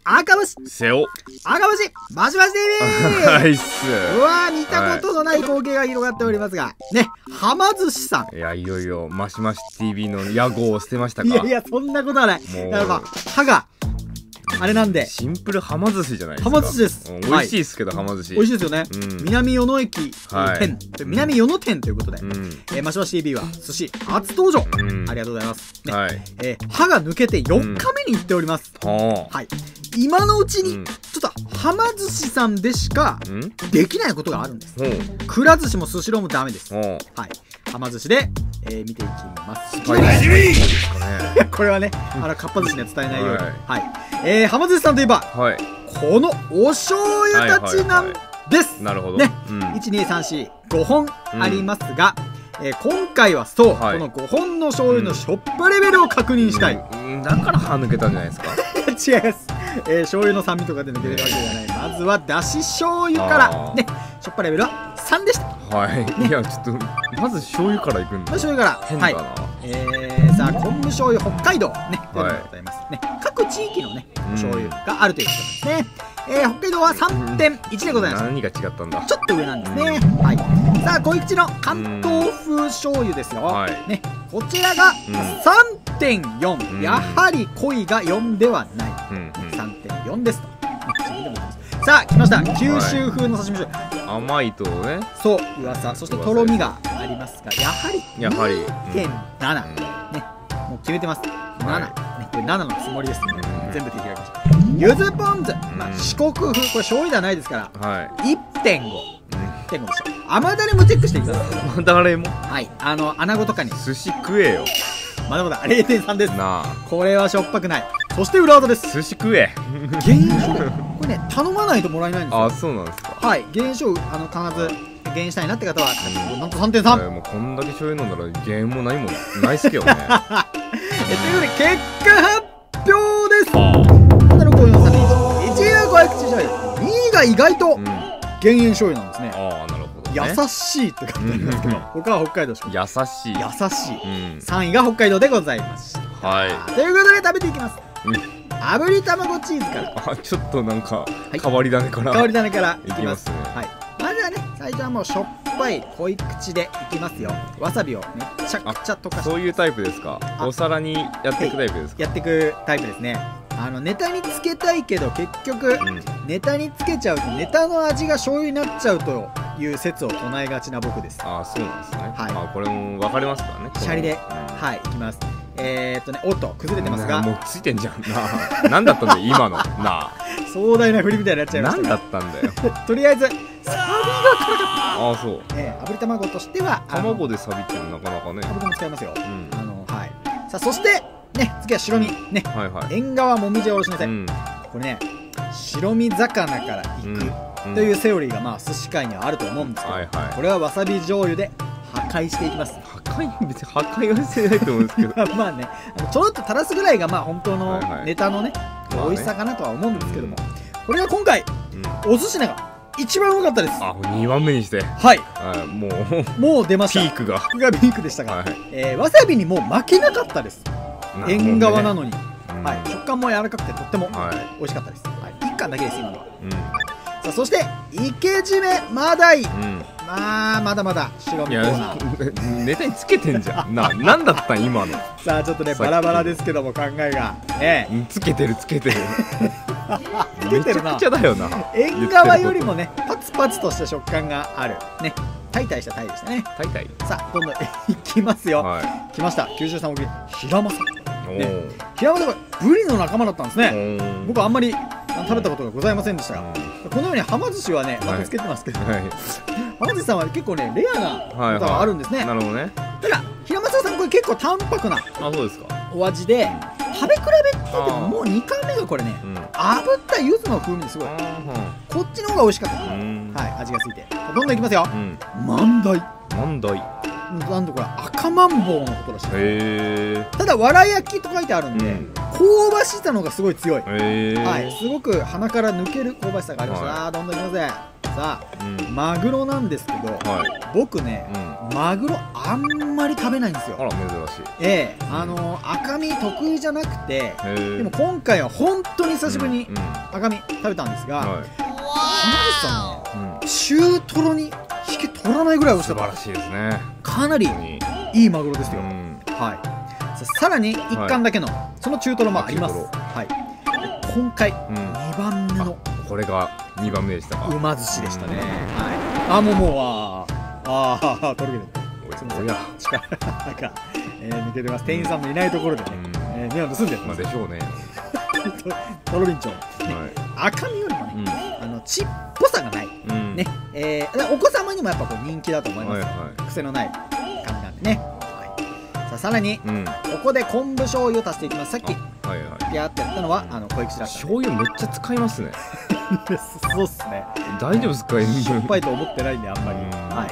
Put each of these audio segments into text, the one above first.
赤星瀬尾赤星マシマシ TV はいっす。 うわー、見たことのない光景が広がっておりますがね、はま寿司さん。 いや、いよいよマシマシ TV の屋号を捨てましたか。 いやいや、そんなことはない。 もうやっぱ歯があれなんでシンプルはま寿司じゃないですか。 はま寿司です。 美味しいですけど、はま寿司美味しいですよね。南与野駅店、南与野店ということで、マシマシ TV は寿司初登場。ありがとうございます。歯が抜けて4日目に行っております。はい。今のうちにちょっとはま寿司さんでしかできないことがあるんです。くら寿司もスシローもダメです。はい。はま寿司で見ていきます。これはね、かっぱ寿司には伝えないように。はい。はま寿司さんといえば、このお醤油たちなんです。 なるほど。 ね。1、2、3、4、5本ありますが、今回はそう、この5本の醤油のしょっぱレベルを確認したい。 だから歯抜けたんじゃないですか。 違います。醤油の酸味とかで抜けるわけじゃない。まずはだし醤油からね、しょっぱレベルは3でした。 はい。いや、ちょっとまず醤油からいくんだ。 醤油から。 変だな。 さあ、昆布醤油北海道ね、でございますね。各地域のね、醤油があるということですね。北海道は 3.1 でございます。 何が違ったんだ。 ちょっと上なんですね。はい。さあ、小池地の関東風醤油ですよ。ね、こちらが 3.4。やはり濃いが4ではない。3.4 ですと。さあ、来ました。九州風の刺身醤油。甘いとね。 そう、噂。そしてとろみがありますが、やはり 2.7。ね、もう決めてます。7。ね、これ7のつもりです。全部手開きました。ゆずポン酢。四国風。これ醤油ではないですから。1.5。でしょ。甘だれもチェックしていきます。 甘だれも。 はい。穴子とかに。 寿司食えよ。 まだまだ 0.3 です。 なあ。 これはしょっぱくない。そして裏技です。 寿司食え。 減塩醤油。これね、頼まないともらえないんですよ。 あ、そうなんですか。 はい。減塩醤油、必ず減塩したいなって方は、なんと 3.3。 もうこんだけ醤油飲んだら減塩も何もないっすけどね。ということで、結果発表です。1位は500口醤油。2位が意外と減塩醤油なんですね。 ああ、なるほど。 優しいって書いてありますけど、他は北海道しか。 優しい。 優しい。3位が北海道でございました。はい。ということで食べていきます。炙り卵チーズから。 ちょっとなんか変わり種から。 変わり種からいきます。 はい。 まずはね、最初はもうしょっぱい濃い口でいきますよ。わさびをめちゃくちゃ溶かして。 そういうタイプですか。お皿にやっていくタイプですか。 やっていくタイプですね。ネタにつけたいけど結局ネタにつけちゃうとネタの味が醤油になっちゃうという説を唱えがちな僕です。 ああ、そうなんですね。 はい。 これも分かりますからね。 シャリで、はい、いきます。おっと崩れてますが、 もうついてんじゃんな。何だったんだよ今のなあ。 壮大な振りみたいになっちゃいました。 何だったんだよ。 とりあえずサビが辛かった。 ああ、そう。 炙り卵としては卵でサビってなかなかね。 サビも使いますよ。はい。さあ、そしてね、次は白身ね。縁側もみじおろしのせ。これね、白身魚からいくというセオリーが寿司界にはあると思うんですけど、これはわさび醤油で破壊していきます。 別に破壊はしてないと思うんですけど。 まあね、ちょろっと垂らすぐらいが本当のネタのね、美味しさかなとは思うんですけども、これが今回お寿司の中一番うまかったです。 あ、2番目にして。 はい。もう出ました。 ピークがピークでしたが、わさびにもう負けなかったです。縁側なのに、食感も柔らかくてとっても美味しかったです。1貫だけです今のは。さあ、そして池締めマダイ。まだまだ白身コーナー。 ネタにつけてんじゃん。なんだったん今の。 さあ、ちょっとねバラバラですけども考えがね。 つけてるつけてる。 めちゃくちゃだよな。 縁側よりもねパツパツとした食感があるね。タイタイしたタイでしたね。 タイタイ。 さあ、どんどんいきますよ。来ました。九州産沖ヒラマサ。ヒラマサはブリの仲間だったんですね。僕はあんまり食べたことがございませんでしたが、このようにはま寿司はねつけてますけど、はま寿司さんは結構ねレアなことがあるんですね。 なるほどね。 ただヒラマサさんこれ結構淡白なお味で、食べ比べって言ってももう2回目がこれね、炙った柚子の風味すごい。こっちの方が美味しかった。はい、味がついて。どんどんいきますよ。万代。なんとこれ赤マンボウのことらしい。ただわら焼きと書いてあるんで、香ばしさの方がすごい強い。はい、すごく鼻から抜ける香ばしさがありました。どんどんいきますね。 さあ、マグロなんですけど、僕ね、マグロあんまり食べないんですよ。 あら、珍しい。 赤身得意じゃなくて、でも今回は本当に久しぶりに赤身食べたんですが、浜口さんね、中トロに引け取らないぐらい美味しかった。 素晴らしいですね。 かなりいいマグロですよ。はい。さらに1貫だけのその中トロもあります。はい。今回2番目のこれが2番目でしたか。 馬寿司でしたね。はい。もうとろけてる。力が抜けてます。店員さんのいないところでね、目を盗んでる。 まあでしょうね。 とろりんちょ。赤身よりもね、血っぽさがない。ね。お子様にもやっぱ人気だと思います。癖のない感じなんでね。さらにここで昆布醤油を足していきます。さっきピャーってやったのは小雪しらす。 醤油めっちゃ使いますね。 そうっすね。 大丈夫ですか？ しょっぱいと思ってないんであんまり。はい。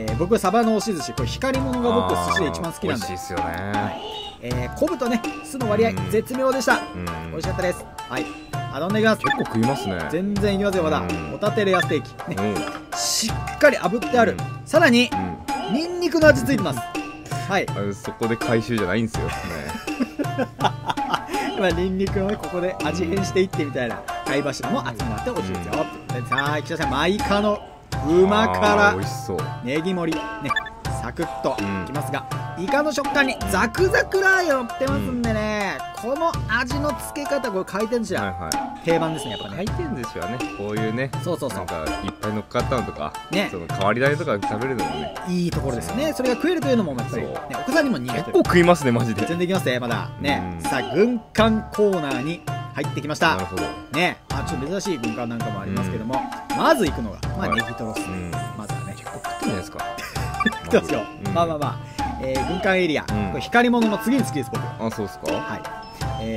僕はサバの押し寿司、これ光り物が僕寿司で一番好きなんで。 美味しいですよね。 昆布とね酢の割合絶妙でした。美味しかったです。はい。飲んでいきます。 結構食いますね。 全然いきますよ。まだホタテレアステーキね、しっかり炙ってある。さらにニンニクの味ついてます。はい。 そこで回収じゃないんですよね。 ニンニクのね、ここで味変していってみたいな貝柱も集まって美味しいですよ。さあ、岸田さん、マイカの旨辛ネギ盛りね、サクッといきますが、イカの食感にザクザクラー油乗ってますんでね、この味の付け方、これ回転寿司は定番ですね。やっぱね、 回転寿司はね、こういうね、なんかいっぱい乗っかったのとかね、その変わり種とか食べるのもね、いいところですよね。それが食えるというのもやっぱりお子さんにも人気。 結構食いますね、マジで。 全然いきますね、まだね。さあ、軍艦コーナーに入ってきました。 なるほどね。ちょっと珍しい軍艦なんかもありますけども、まずいくのがネギトロっすね。まずはね、 結構食ってんじゃないですか。 食ってますよ。軍艦エリア、これ光り物の次に好きです、僕。 そうですか。 はい。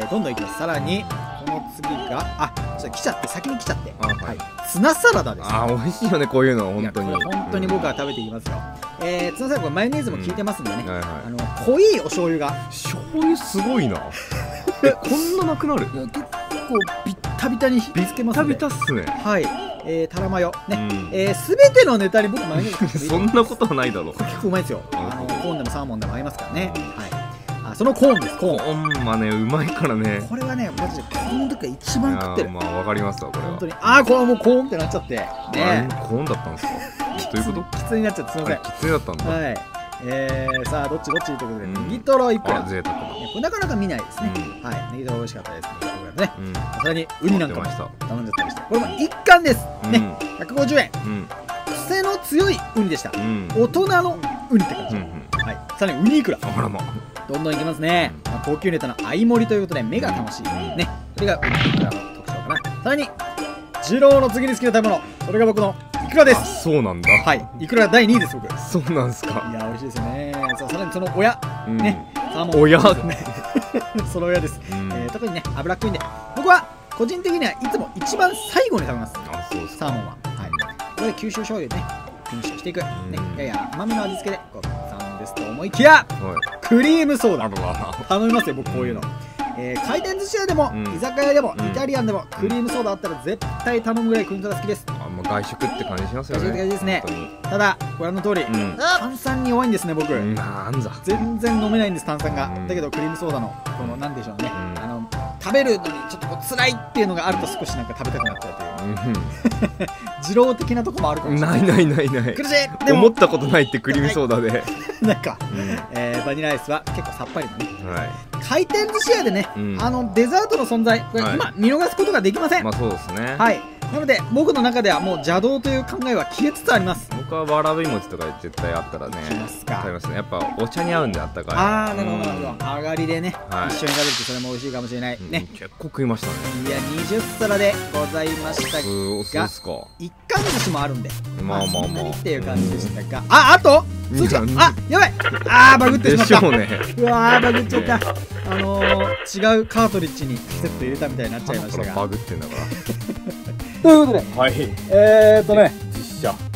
どんどんいきます。さらにこの次がちょっと来ちゃって、先に来ちゃって、ツナサラダです。 美味しいよね、こういうの。本当に本当に僕は食べていきますよ。ツナサラダ、これマヨネーズも効いてますんでね、濃いお醤油が。 醤油すごいな。こんななくなる。 結構ビッタビタにひっつけますね。 ビッタビタっすね。 はい。タラマヨね、すべてのネタに僕マヨネーズ。 そんなことはないだろう。 結構うまいですよ。コーンでもサーモンでも合いますからね。はい。そのコーンです。コーンまあね、うまいからね。 これはね、マジでこの時が一番食ってる。 わかりますわ、これは。 本当に。これはもうコーンってなっちゃってね。 コーンだったんですか。どういうこと？ きつになっちゃって、すみません。 きついだったんだ。 はい。さあ、どっちということで、ネギトロいくら。 贅沢だ。 これなかなか見ないですね。はい。ネギトロ美味しかったですね。さらにウニなんかも頼んじゃったりして、これも一貫ですね。150円。癖の強いウニでした。大人のウニって感じ。はい。さらにウニイクラ。どんどんいきますね。高級ネタの相盛りということで目が楽しいね。それがウニイクラの特徴かな。さらに二郎の次に好きな食べ物、それが僕のイクラです。 そうなんだ。 はい。イクラ第2位です、僕。 そうなんですか。 いや、美味しいですよね。さらにその親ね、サーモン。 親その親です。特にね、脂っこいんで、僕は個人的にはいつも一番最後に食べます。サーモンは。はい。これで九州醤油でね、フィニッシュしていく。ね、やや甘めの味付けで、さんですと思いきや、クリームソーダ。頼みますよ、僕こういうの。回転寿司屋でも居酒屋でもイタリアンでもクリームソーダあったら絶対頼むぐらいクリームソーダ好きです。 外食って感じしますよね。 外食って感じですね。ただご覧の通り炭酸に弱いんですね、僕。 なんざ全然飲めないんです、炭酸が。だけどクリームソーダのこのなんでしょうね、食べるのにちょっと辛いっていうのがあると少しなんか食べたくなっちゃうという二郎的なとこもあるかもしれない。 ない苦しい。 でも思ったことないってクリームソーダでなんかバニラアイスは結構さっぱりのね、回転寿司屋でね、デザートの存在、これ今見逃すことができません。 そうですね。 はい。なので僕の中ではもう邪道という考えは消えつつあります。 僕はわらび餅とか絶対あったらね食べますね。やっぱお茶に合うんで、あったかい。 なるほどなるほど。上がりでね一緒に食べるとそれも美味しいかもしれないね。 結構食いましたね。 いや20皿でございましたが、一貫寿司もあるんで、まあっていう感じでしたが、あとやばい、バグってしまった。うわバグっちゃった。違うカートリッジにセット入れたみたいになっちゃいましたが、 バグってんだからということで、実写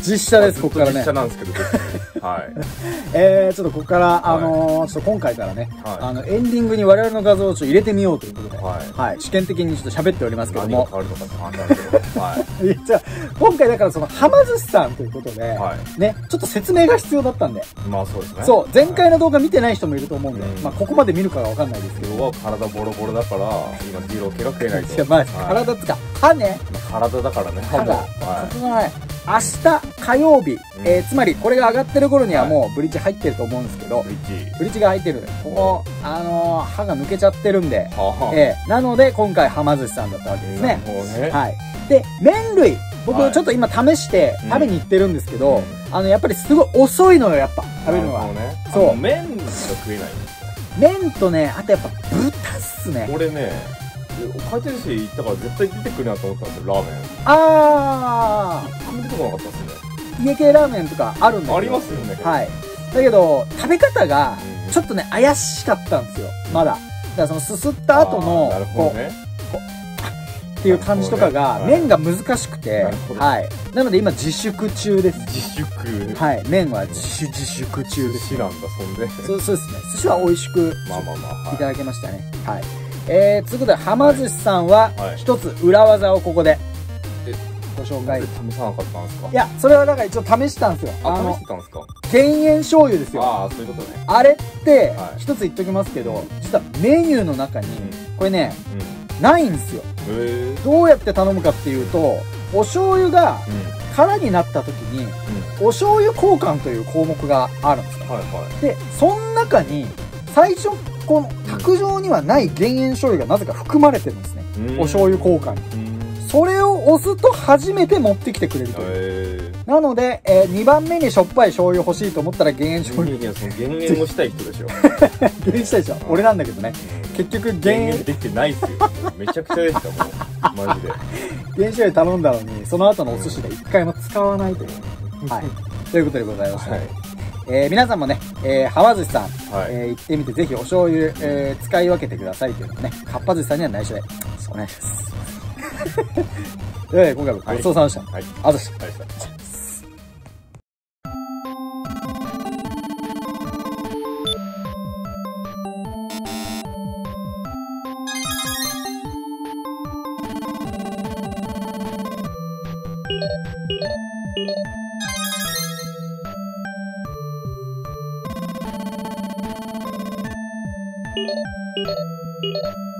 実写です、ここからね。 実写なんですけど、はい。 ちょっとここから、ちょっと今回からね、エンディングに我々の画像をちょっと入れてみようということで、はい。試験的にちょっと喋っておりますけども。 何が変わるのかって話なんですけど、はい。 じゃあ、今回だからその、はま寿司さんということで、ね、ちょっと説明が必要だったんで。 まあそうですね。 そう、前回の動画見てない人もいると思うんで、まあここまで見るかがわかんないですけど。 体ボロボロだから、今、ジロケロ食えないと。 いや、まあ、体つか、歯ね。 体だからね、 歯が、そこがない。明日火曜日、つまりこれが上がってる頃にはもうブリッジ入ってると思うんですけど、ブリッジが入ってる。ここ、歯が抜けちゃってるんで、なので今回はま寿司さんだったわけですね。はい。で、麺類、僕ちょっと今試して食べに行ってるんですけど、やっぱりすごい遅いのよ、やっぱ、食べるのが。 そう。麺が食えないんですよ。 麺とね、あとやっぱ豚っすね。 俺ね、回転寿司行ったから絶対出てくるなと思ったんですよ、ラーメン。一個も出てこなかったっすね。 家系ラーメンとかあるんだけど。 ありますよね。 はい。だけど、食べ方が、ちょっとね、怪しかったんですよ。まだ。だからそのすすった後の、こう、っていう感じとかが、麺が難しくて、はい。なので今自粛中です。 自粛。 はい。麺は自粛中です。 寿司なんだ、そんで。 そうですね。寿司は美味しく、いただけましたね。はい。ということで、はま寿司さんは、一つ裏技をここで、ご紹介。 試さなかったんですか？ いや、それはだから一応試したんですよ。 試してたんですか？ 減塩醤油ですよ。 ああ、そういうことね。 あれって、一つ言っときますけど、実はメニューの中に、これね、ないんですよ。どうやって頼むかっていうと、お醤油が空になった時に、お醤油交換という項目があるんですよ。で、その中に、最初、この卓上にはない減塩醤油がなぜか含まれてるんですね。お醤油交換に。それを押すと初めて持ってきてくれるという。なので、2番目にしょっぱい醤油欲しいと思ったら減塩醤油。 いや、その減塩をしたい人でしょ。 減塩したいでしょ。俺なんだけどね。結局減塩できてないっすよ。めちゃくちゃでした、もう。マジで。 減塩醤油頼んだのに、その後のお寿司で一回も使わないという。はい。ということでございました。皆さんもね、はま寿司さん、行ってみて、ぜひお醤油、使い分けてくださいというのをね、かっぱ寿司さんには内緒で、お願いします。ということで、今回もごちそうさまでした。はい。あざした。 you